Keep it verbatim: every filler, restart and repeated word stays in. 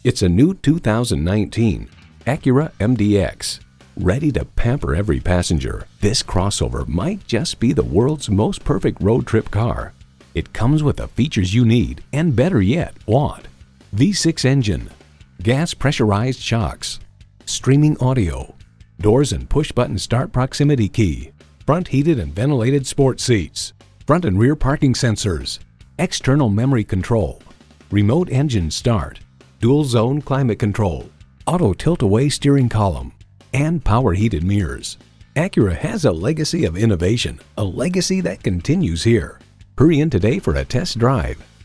It's a new two thousand nineteen Acura M D X. Ready to pamper every passenger, this crossover might just be the world's most perfect road trip car. It comes with the features you need and, better yet, want. V six engine, gas pressurized shocks, streaming audio, doors and push-button start proximity key, front heated and ventilated sport seats, front and rear parking sensors, external memory control, remote engine start, dual zone climate control, auto tilt-away steering column, and power heated mirrors. Acura has a legacy of innovation, a legacy that continues here. Hurry in today for a test drive.